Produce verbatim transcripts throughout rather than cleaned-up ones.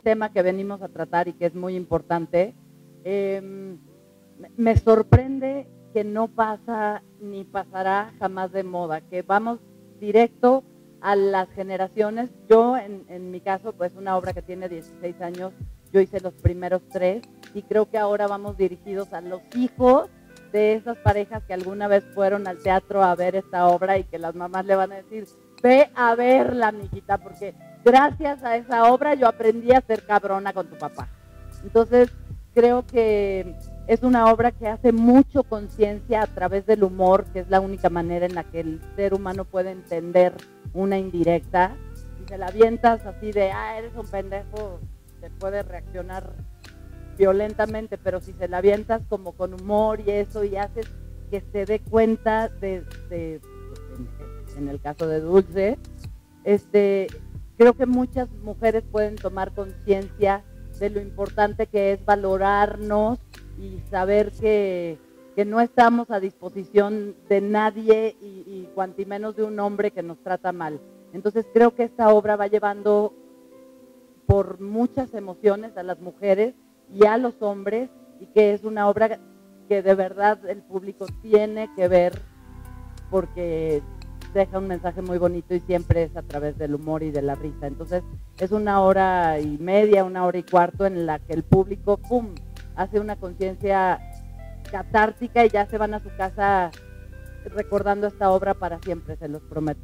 tema que venimos a tratar y que es muy importante, eh, me sorprende que no pasa ni pasará jamás de moda, que vamos directo a las generaciones. Yo, en, en mi caso, pues una obra que tiene dieciséis años, yo hice los primeros tres y creo que ahora vamos dirigidos a los hijos de esas parejas que alguna vez fueron al teatro a ver esta obra y que las mamás le van a decir, ve a verla, mijita, porque gracias a esa obra yo aprendí a ser cabrona con tu papá. Entonces, creo que es una obra que hace mucho conciencia a través del humor, que es la única manera en la que el ser humano puede entender una indirecta. Si se la avientas así de, ah, eres un pendejo, te puede reaccionar violentamente, pero si se la avientas como con humor y eso, y haces que se dé cuenta de, de en, en el caso de Dulce, este, creo que muchas mujeres pueden tomar conciencia de lo importante que es valorarnos y saber que, que no estamos a disposición de nadie y, y cuanti menos de un hombre que nos trata mal. Entonces creo que esta obra va llevando por muchas emociones a las mujeres y a los hombres, y que es una obra que de verdad el público tiene que ver porque deja un mensaje muy bonito y siempre es a través del humor y de la risa. Entonces es una hora y media, una hora y cuarto en la que el público, ¡pum!, hace una conciencia catártica y ya se van a su casa recordando esta obra para siempre, se los prometo.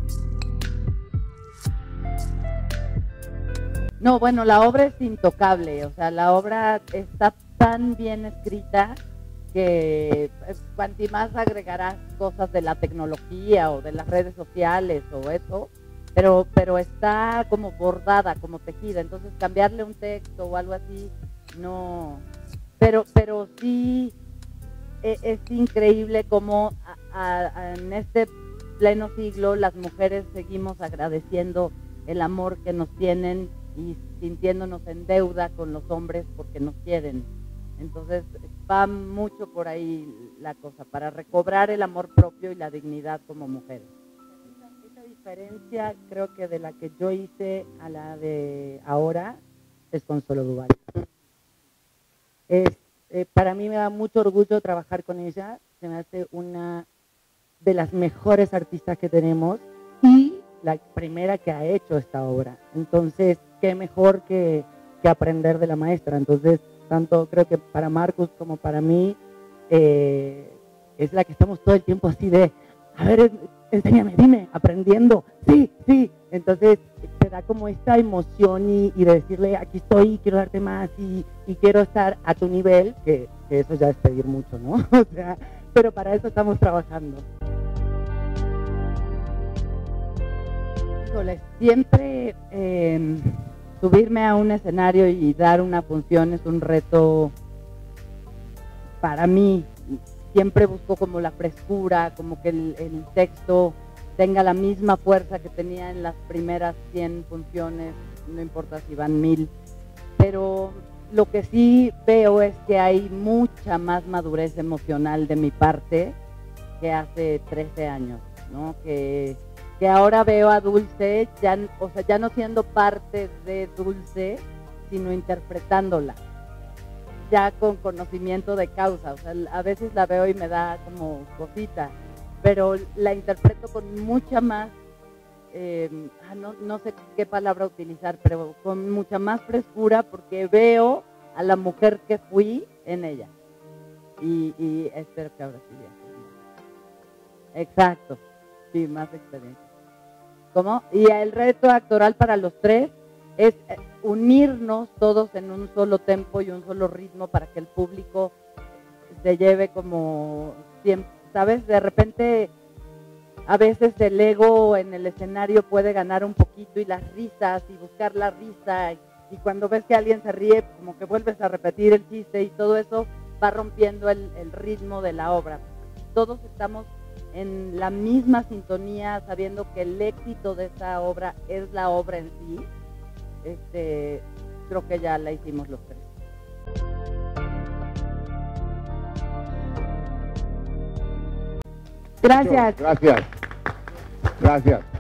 No, bueno, la obra es intocable, o sea, la obra está tan bien escrita que cuanti más agregarás cosas de la tecnología o de las redes sociales o eso, pero, pero está como bordada, como tejida, entonces cambiarle un texto o algo así, no, pero, pero sí es, es increíble cómo a, a, en este pleno siglo las mujeres seguimos agradeciendo el amor que nos tienen y sintiéndonos en deuda con los hombres porque nos quieren. Entonces va mucho por ahí la cosa, para recobrar el amor propio y la dignidad como mujeres. Esa, esa diferencia creo que de la que yo hice a la de ahora es Consuelo Duval. Es, eh, para mí me da mucho orgullo trabajar con ella, se me hace una de las mejores artistas que tenemos y la primera que ha hecho esta obra. Entonces, qué mejor que, que aprender de la maestra. Entonces, tanto creo que para Marcus como para mí, eh, es la que estamos todo el tiempo así de, a ver, enséñame, dime, aprendiendo, sí, sí. Entonces, te da como esta emoción y, y de decirle, aquí estoy, quiero darte más y, y quiero estar a tu nivel, que, que eso ya es pedir mucho, ¿no? O sea, pero para eso estamos trabajando. Híjole, siempre eh, subirme a un escenario y dar una función es un reto para mí. Siempre busco como la frescura, como que el, el texto tenga la misma fuerza que tenía en las primeras cien funciones, no importa si van mil, pero lo que sí veo es que hay mucha más madurez emocional de mi parte que hace trece años, ¿no? Que que ahora veo a Dulce, ya, o sea, ya no siendo parte de Dulce, sino interpretándola, ya con conocimiento de causa. O sea, a veces la veo y me da como cosita, pero la interpreto con mucha más, eh, no, no sé qué palabra utilizar, pero con mucha más frescura, porque veo a la mujer que fui en ella. Y, y espero que ahora sí ya. Exacto, sí, más experiencia. ¿Cómo? Y el reto actoral para los tres es unirnos todos en un solo tempo y un solo ritmo para que el público se lleve como siempre, ¿sabes? De repente a veces el ego en el escenario puede ganar un poquito y las risas y buscar la risa y, y cuando ves que alguien se ríe como que vuelves a repetir el chiste y todo eso va rompiendo el, el ritmo de la obra. Todos estamos en la misma sintonía, sabiendo que el éxito de esa obra es la obra en sí. Este, creo que ya la hicimos los tres. Gracias. Gracias. Gracias.